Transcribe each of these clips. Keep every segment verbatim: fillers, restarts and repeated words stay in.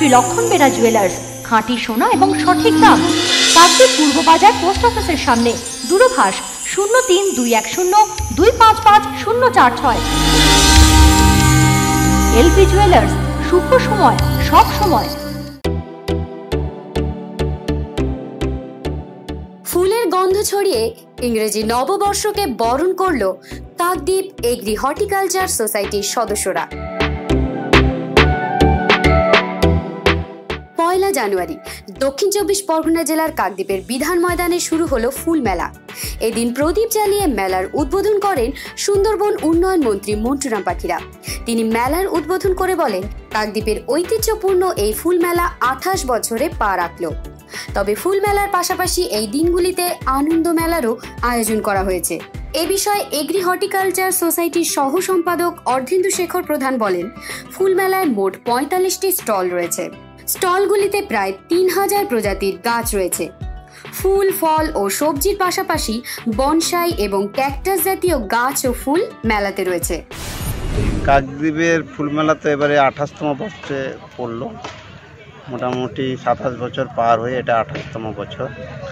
শ্রী লক্ষণ বেরা জুয়েলার্স, খাঁটি সোনা এবং সঠিক দাম। কাকদ্বীপ পূর্ব বাজার পোস্ট অফিসের সামনে, দূরভাষ শূন্য তিন দুই এক শূন্য দুই পাঁচ পাঁচ শূন্য চার ছয়। এলপি জুয়েলার্স, শুভ সময় সব সময়। ফুলের গন্ধ ছড়িয়ে ইংরেজি নববর্ষকে বরণ করল কাকদ্বীপ এগ্রি হর্টিকালচার সোসাইটির সদস্যরা। পয়লা জানুয়ারি দক্ষিণ চব্বিশ পরগনা জেলার কাকদ্বীপের বিধান ময়দানে শুরু হলো ফুল মেলা। এদিন প্রদীপ জ্বালিয়ে মেলার উদ্বোধন করেন সুন্দরবন উন্নয়ন মন্ত্রী মন্টুরাম পাখিরা। তিনি মেলার উদ্বোধন করে বলেন, কাকদ্বীপের ঐতিহ্যপূর্ণ এই ফুল মেলা আঠাশ বছরে পা রাখল। তবে ফুল মেলার পাশাপাশি এই দিনগুলিতে আনন্দ মেলারও আয়োজন করা হয়েছে। এ বিষয়ে এগ্রি হর্টিকালচার সোসাইটির সহ সম্পাদক অর্ধেন্দু শেখর প্রধান বলেন, ফুল মেলায় মোট পঁয়তাল্লিশটি স্টল রয়েছে। স্টলগুলিতে প্রায় তিন হাজার প্রজাতির গাছ রয়েছে। ফুল, ফল ও সবজির পাশাপাশি বনসাই এবং ক্যাকটাস জাতীয় গাছ ও ফুল মেলাতে রয়েছে। কাকদ্বীপের ফুল মেলা তো এবারে আঠাশতম বর্ষে পড়লো। মোটামুটি সাতাশ বছর পার হয়ে এটা আঠাশতম বছর।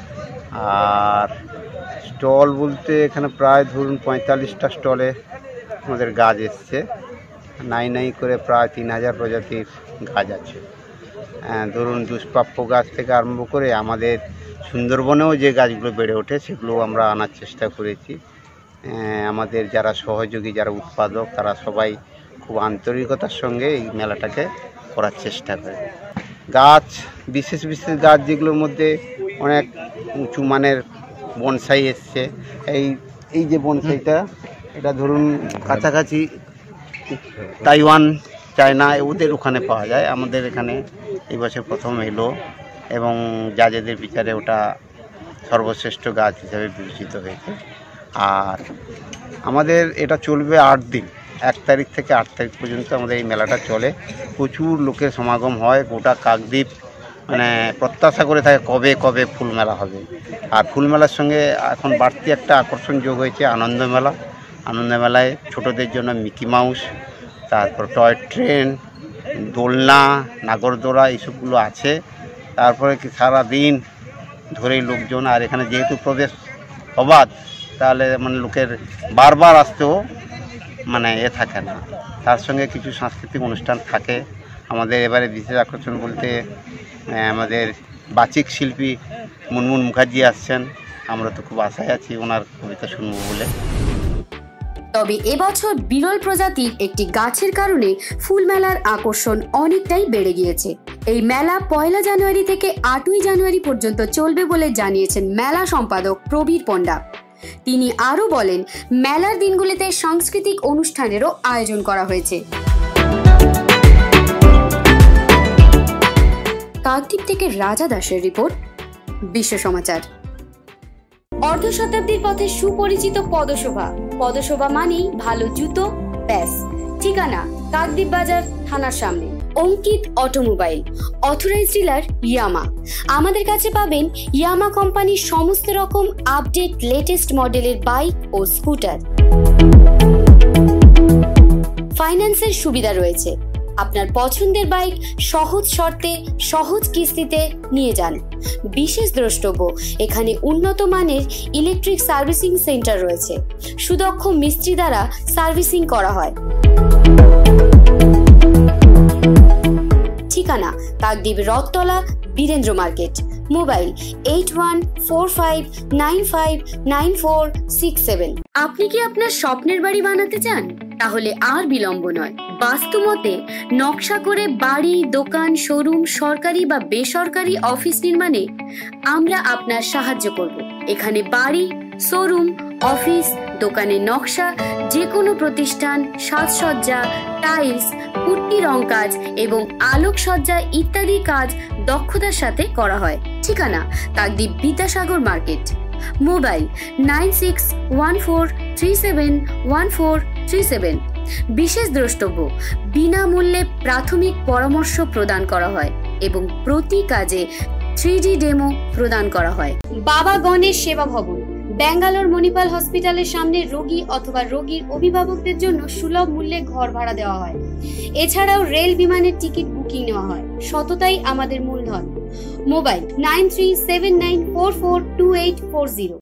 আর স্টল বলতে এখানে প্রায় ধরুন পঁয়তাল্লিশটা স্টলে আমাদের গাছ এসছে। নাই নাই করে প্রায় তিন হাজার প্রজাতির গাছ আছে। ধরুন দুষ্প্রাপ্য গাছ থেকে আরম্ভ করে আমাদের সুন্দরবনেও যে গাছগুলো বেড়ে ওঠে সেগুলো আমরা আনার চেষ্টা করেছি। আমাদের যারা সহযোগী, যারা উৎপাদক, তারা সবাই খুব আন্তরিকতার সঙ্গে এই মেলাটাকে করার চেষ্টা করে। গাছ, বিশেষ বিশেষ গাছ যেগুলোর মধ্যে অনেক উঁচু মানের বনসাই এসছে। এই এই যে বনসাইটা, এটা ধরুন কাছাকাছি তাইওয়ান, চায়না ওদের ওখানে পাওয়া যায়। আমাদের এখানে এই বছর প্রথম এলো এবং জাজেদের বিচারে ওটা সর্বশ্রেষ্ঠ গাছ হিসাবে বিবেচিত হয়েছে। আর আমাদের এটা চলবে আট দিন, এক তারিখ থেকে আট তারিখ পর্যন্ত আমাদের এই মেলাটা চলে। প্রচুর লোকের সমাগম হয়। গোটা কাকদ্বীপ মানে প্রত্যাশা করে থাকে কবে কবে ফুল মেলা হবে। আর ফুল মেলার সঙ্গে এখন বাড়তি একটা আকর্ষণ যোগ হয়েছে আনন্দ মেলা। আনন্দ মেলায় ছোটদের জন্য মিকি মাউস, তারপর টয় ট্রেন, দোলনা, নাগরদোলা এইসবগুলো আছে। তারপরে কি সারাদিন ধরেই লোকজন, আর এখানে যেহেতু প্রবেশ অবাধ, তাহলে মানে লোকের বারবার আসতেও মানে এ থাকে না। তার সঙ্গে কিছু সাংস্কৃতিক অনুষ্ঠান থাকে। আমাদের এবারে বিশেষ আকর্ষণ বলতে আমাদের বাচিক শিল্পী মুনমুন মুখার্জি আসছেন। আমরা তো খুব আশায় আছি ওনার কবিতা শুনবো বলে। তবে এবছর বিরল প্রজাতির একটি গাছের কারণে ফুল মেলার আকর্ষণ অনেকটাই বেড়ে গিয়েছে। এই মেলা পয়লা জানুয়ারি থেকে আটই জানুয়ারি পর্যন্ত চলবে বলে জানিয়েছেন মেলা সম্পাদক প্রবীর পণ্ডা। তিনি আরও বলেন, মেলার দিনগুলিতে সাংস্কৃতিক অনুষ্ঠানেরও আয়োজন করা হয়েছে। কাকদ্বীপ থেকে রাজা দাসের রিপোর্ট, বিশ্ব সমাচার। অর্ধ শতাব্দীর পথে সুপরিচিত পদশোভা। পদশোভা মানেই ভালো জুতো, ব্যাস। ঠিকানা কাকদ্বীপ বাজার থানার সামনে। Ankit automobile, authorise dealer Yamaha. আমাদের কাছে পাবেন ইয়ামা কোম্পানির সমস্ত রকম আপডেট লেটেস্ট মডেলের বাইক ও স্কুটার। ফাইন্যান্সের সুবিধা রয়েছে। আপনার পছন্দের বাইক সহজ শর্তে, সহজ কিস্তিতে নিয়ে যান। বিশেষ দ্রষ্টব্য, এখানে উন্নত মানের ইলেকট্রিক সার্ভিসিং সেন্টার রয়েছে। সুদক্ষ মিস্ত্রি দ্বারা সার্ভিসিং করা হয়। ঠিকানা Kakdwip Rathtala, Birendra market. Mobile eight one four five nine five nine four six seven. আপনি কি আপনার স্বপ্নের বাড়ি বানাতে চান? তাহলে আর বিলম্ব নয়। বাস্তুমতে নকশা করে বাড়ি, দোকান, শোরুম, সরকারি বা বেসরকারি অফিস নির্মাণে আমরা আপনার সাহায্য করব। এখানে বাড়ি, শোরুম, অফিস, দোকানের নকশা, যে কোনো প্রতিষ্ঠান, সাজসজ্জা, টাইলস, পুট্টি রং কাজ এবং আলোকসজ্জা ইত্যাদি কাজ দক্ষতার সাথে করা হয়। ঠিকানা Kakdwip Vidyasagar market. Mobile nine six one four three seven one four three seven. বিশেষ দ্রষ্টব্য, বিনামূল্যে প্রাথমিক পরামর্শ প্রদান করা হয় এবং প্রতি কাজে থ্রি ডি ডেমো প্রদান করা হয়। বাবা গণেশ সেবা ভবন, ব্যাঙ্গালোর মণিপাল হসপিটালের সামনে রোগী অথবা রোগীর অভিভাবকদের জন্য সুলভ মূল্যে ঘর ভাড়া দেওয়া হয়। এছাড়াও রেল বিমানের টিকিট বুকিং নেওয়া হয়। সততাই আমাদের মূলধন। Mobile nine three seven nine four four two eight four zero.